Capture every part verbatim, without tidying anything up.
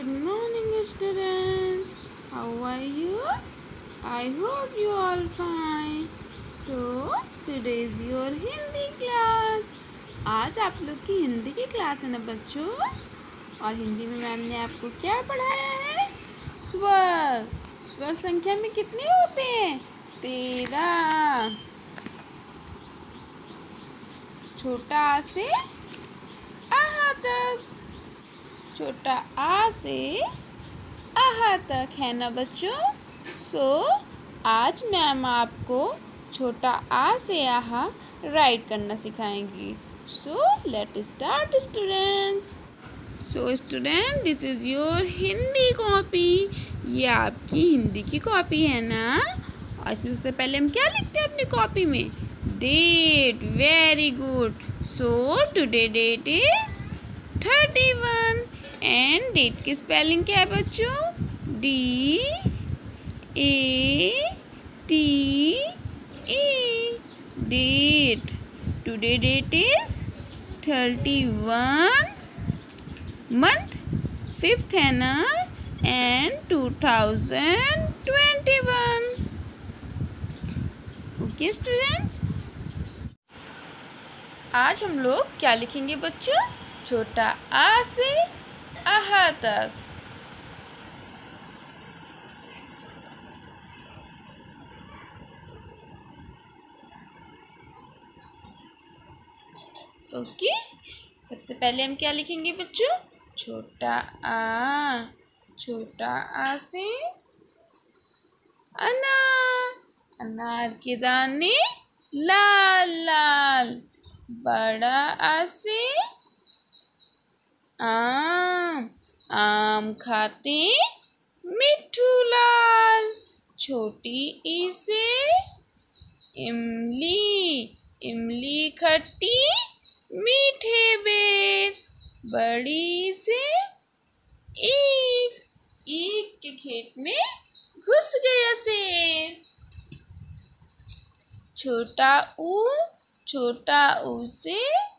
Good morning, students. How are you? I hope you all fine. So today is your Hindi class. आज आप लोग की हिंदी की class है ना बच्चों. और हिंदी में मैम ने आपको क्या पढ़ाया है? स्वर. स्वर संख्या में कितने होते हैं? तेरह. छोटा आ से आहा तक. छोटा आ से आहा तक है ना बच्चों. सो so, आज मैम आपको छोटा आ से आहा राइट करना सिखाएंगी. So let start students. So student, this is your Hindi copy. ये आपकी हिंदी की कॉपी है ना. और इसमें सबसे पहले हम क्या लिखते हैं अपनी कॉपी में? Date. Very good. So today date is thirty one. And date की स्पेलिंग क्या है बच्चों? D A T E. Date. Today date is thirty one. Month fifth है ना. And two thousand twenty one. Okay students, आज हम लोग क्या लिखेंगे बच्चों? छोटा आ से आहा तक. ओके, सबसे पहले हम क्या लिखेंगे बच्चों? छोटा आ. छोटा आ से अनार. अनार के दाने लाल लाल. बड़ा आ से आम. आम खाते मिट्ठू लाल. छोटी ई से इमली. इमली खट्टी मीठे बेर. बड़ी से ईख. ईख के खेत में घुस गया शेर. छोटा ऊ. छोटा ऊ से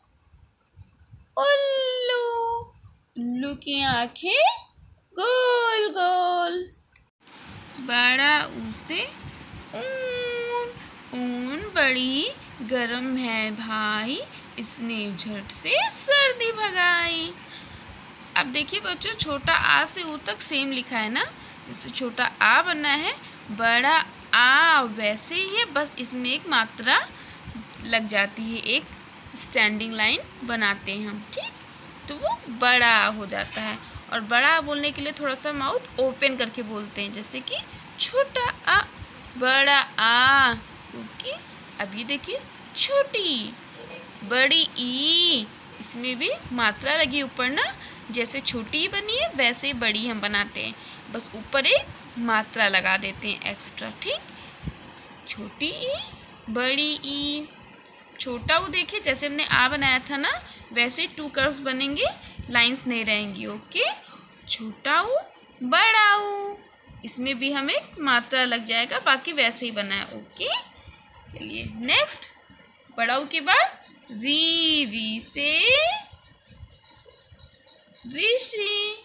उल्लू. उल्लू की आंखें गोल गोल. बड़ा ऊ से ऊन. ऊन बड़ी गरम है भाई, इसने झट से सर्दी भगाई. अब देखिए बच्चों, छोटा आ से ऊ तक सेम लिखा है ना. जैसे छोटा आ बना है, बड़ा आ वैसे ही है, बस इसमें एक मात्रा लग जाती है. एक स्टैंडिंग लाइन बनाते हैं हम, ठीक, तो वो बड़ा हो जाता है. और बड़ा बोलने के लिए थोड़ा सा माउथ ओपन करके बोलते हैं, जैसे कि छोटा आ बड़ा आ. क्योंकि अभी देखिए छोटी बड़ी ई, इसमें भी मात्रा लगी ऊपर ना. जैसे छोटी बनी है वैसे बड़ी हम बनाते हैं, बस ऊपर एक मात्रा लगा देते हैं एक्स्ट्रा, ठीक. छोटी ई बड़ी ई. छोटा ऊ देखिए जैसे हमने आ बनाया था ना, वैसे टू कर्व्स बनेंगे, लाइंस नहीं रहेंगी. ओके. छोटा ऊ बड़ा ऊ, इसमें भी हमें मात्रा लग जाएगा, बाकी वैसे ही बना है. ओके, चलिए नेक्स्ट. बड़ा ऊ के बाद री. री से ऋषि.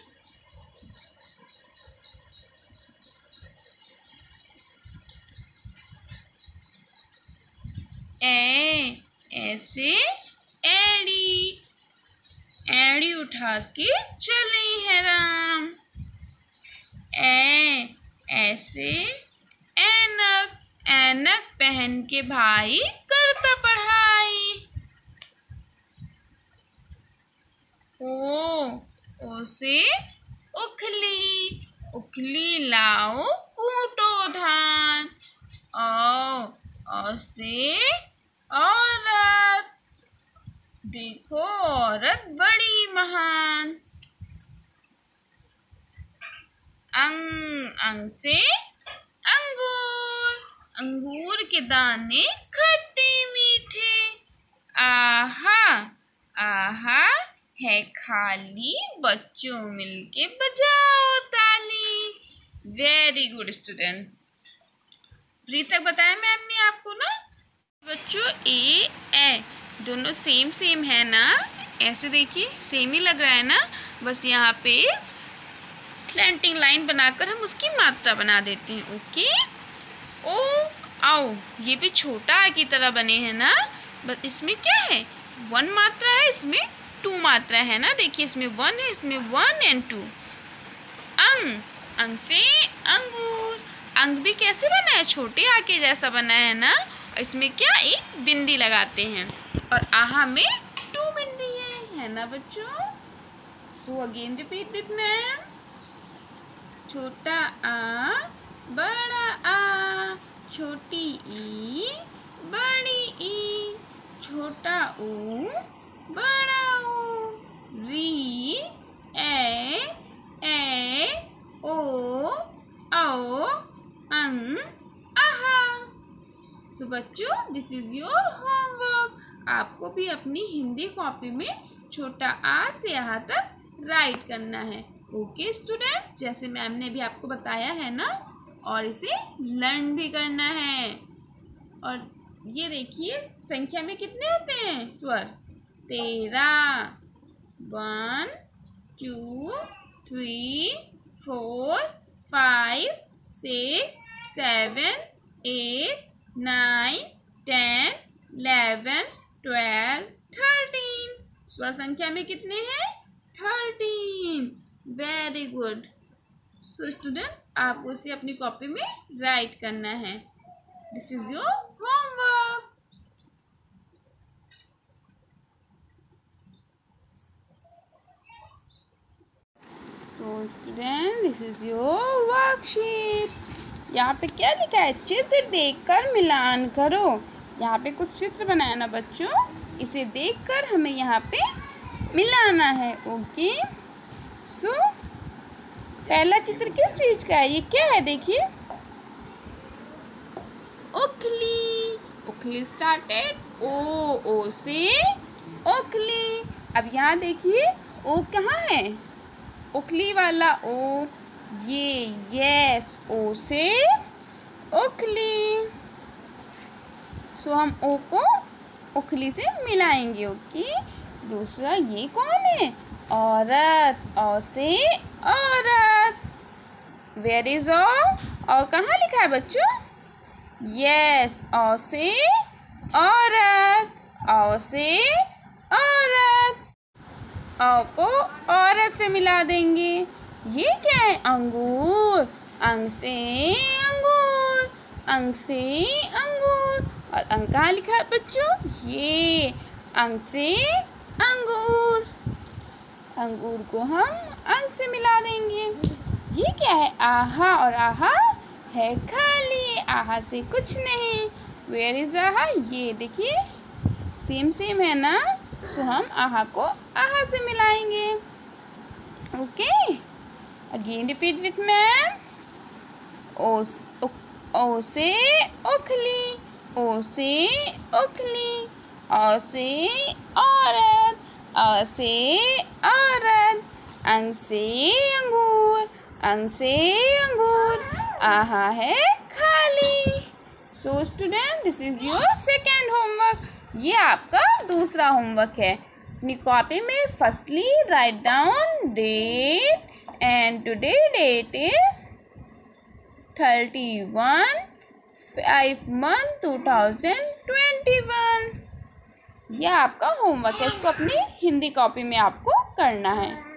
ए. ऐसे एड़ी. एड़ी उठा के चले हैं राम. ए. ऐसे ऐनक. ऐनक पहन के भाई करता पढ़ाई. ओ. ओ से उखली. उखली लाओ कूटो धान. औ. औ से औरत. देखो औरत बड़ी महान. अंग. अंग से अंगूर. अंगूर के दाने खट्टे मीठे. आहा. आहा है खाली, बच्चों मिलके बजाओ ताली. Very good student. री तक बताया मैम ने आपको ना बच्चों. ए ए दोनों सेम सेम है ना. ऐसे देखिए सेम ही लग रहा है ना, बस यहाँ पे स्लैंटिंग लाइन बनाकर हम उसकी मात्रा बना देते हैं। ओके, ओ आओ, ये भी छोटा आ की तरह बने हैं ना, बस इसमें क्या है, वन मात्रा है, इसमें टू मात्रा है ना। देखिए इसमें वन है, इसमें वन एंड टू। अंग, अंग से अंगूर। अंग भी कैसे बना है, छोटे आ के जैसा बना है ना। इसमें क्या, एक बिंदी लगाते हैं, और आहा में टू बिंदी है है ना बच्चों। So again repeat with ma'am. छोटा आ, बड़ा आ, छोटी ई, बड़ी ई, छोटा ऊ, बड़ा ऊ, री, ए, ए, ओ, औ, अंग, आहा। सो बच्चों, दिस इज योर होमवर्क। आपको भी अपनी हिंदी कॉपी में छोटा आ से यहाँ तक राइट करना है। ओके स्टूडेंट, जैसे मैम ने भी आपको बताया है ना, और इसे लर्न भी करना है। और ये देखिए संख्या में कितने होते हैं स्वर, तेरह। One, two, three, four, five, six, seven, eight, nine, ten, eleven, twelve, thirteen. स्वर संख्या में कितने हैं, thirteen. Very good. So students, आपको इसे अपनी कॉपी में राइट करना है। This is your homework. So student, this is your worksheet. यहाँ पे क्या लिखा है, चित्र देखकर मिलान करो। यहाँ पे कुछ चित्र बनाया ना बच्चों, इसे देखकर हमें यहाँ पे मिलाना है। ओके, सो so, पहला चित्र किस चीज का है, ये क्या है, देखिए उखली। उखली स्टार्टेड ओ, ओ से उखली। अब यहाँ देखिए ओ कहाँ है, उखली वाला ओ, ये यस, ओ से उखली। सो हम ओ को उखली से मिलाएंगे। ओके, दूसरा ये कौन है, औरत। औ से औरत। वेयर इज औ, औ कहाँ लिखा है बच्चों, यस, औ से औरत। औ से औरत। औ को औरत से मिला देंगे। ये क्या है, अंगूर। अंग से अंगूर, अंग से अंगूर। और अंग कहाँ लिखा है बच्चों, ये अंग से अंगूर। अंगूर को हम अंग से मिला देंगे। ये क्या है, आहा। और आहा है खाली, आहा से कुछ नहीं। वेयर इज आहा, ये देखिए सेम सेम है ना। सो हम आहा को आहा से मिलाएंगे। Okay, again repeat with ma'am. ओ, ओ से उखली, ओ से उखली। औ से औरत, अ से औरत। अंग से अंगूर, अंग से अंगूर। आहा है खाली। So student, this is your second homework. ये आपका दूसरा होमवर्क है। अपनी कॉपी में firstly write down date, and today date is thirty one five month two thousand twenty one. यह आपका होमवर्क है, इसको अपनी हिंदी कॉपी में आपको करना है।